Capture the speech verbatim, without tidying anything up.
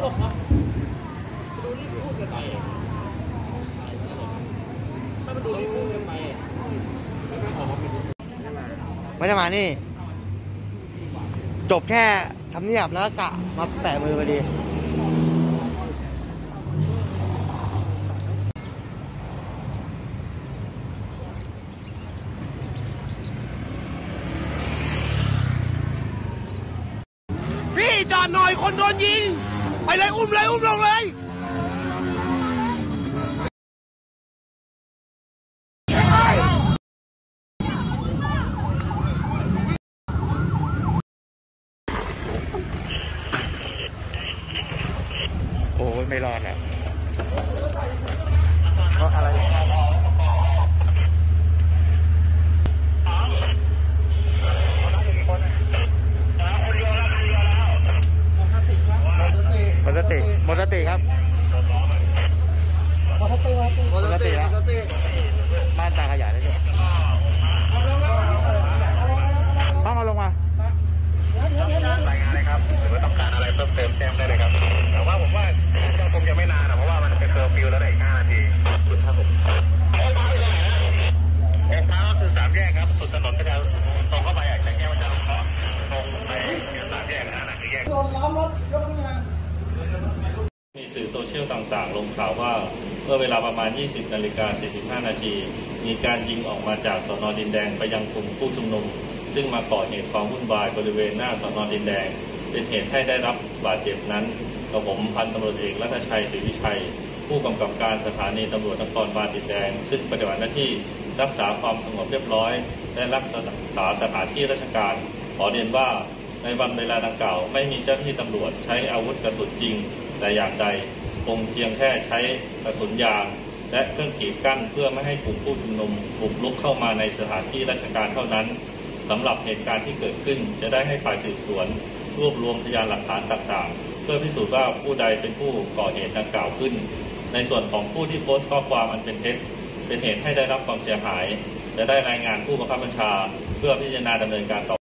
ลกเนาะดูนี่พูดกันไปไม่มาดูนี่พูดกันไปไม่ได้มานี่จบแค่ทำเนียบแล้วกะมาแปะมือพอดีพี่จอดหน่อยคนโดนยิงไปเลยอุ้มเลยอุ้มลงเลยโอ้ยไม่รอดแล้วเพราะอะไรหมดสติหมดสติครับหมดสติหมดสติแล้วม่านตาขยายได้ด้วยต้องเอาลงมารายงานเลยครับหรือว่าต้องการอะไรเพิ่มเติมแจ้งได้เลยครับแต่ว่าผมว่าก็คงจะไม่นานนะเพราะว่ามันเป็นเคอร์ฟิวแล้วได้อีกห้านาทีคุณครับผมออกมาเลยออกมาก็คือสามแยกครับสุดถนนก็จะตรงเข้าไปจากแยกวัชรเคราะห์ตรงไปสามแยกนะนั่นคือแยกมีสื่อโซเชียลต่างๆลงข่าวว่าเมื่อเวลาประมาณ ยี่สิบนาฬิกาสี่สิบห้า นาทีมีการยิงออกมาจากสน.ดินแดงไปยังกลุ่มผู้ชุมนุมซึ่งมาก่อเหตุความวุ่นวายบริเวณหน้าสน.ดินแดงเป็นเหตุให้ได้รับบาดเจ็บนั้นกระผมพันตำรวจเอกรัตชัยศรีวิชัยผู้กำกับการสถานีตำรวจนครบาลดินแดงซึ่งปฏิบัติหน้าที่รักษาความสงบเรียบร้อยและรักษาสถานที่ราชการขอเรียนว่าในวันเวลาดังกล่าวไม่มีเจ้าหน้าที่ตำรวจใช้อาวุธกระสุนจริงแต่อย่างใดคงเพียงแค่ใช้กระสุนยางและเครื่องกีดกั้นเพื่อไม่ให้กลุ่มผู้ชุมนุมบุกรุกเข้ามาในสถานที่ราชการเท่านั้นสำหรับเหตุการณ์ที่เกิดขึ้นจะได้ให้ฝ่ายสืบสวนรวบรวมพยานหลักฐานต่างๆเพื่อพิสูจน์ว่าผู้ใดเป็นผู้ก่อเหตุดังกล่าวขึ้นในส่วนของผู้ที่โพสต์ข้อความอันเป็นเท็จเป็นเหตุให้ได้รับความเสียหายจะได้รายงานผู้บังคับบัญชาเพื่อพิจารณาดำเนินการต่อ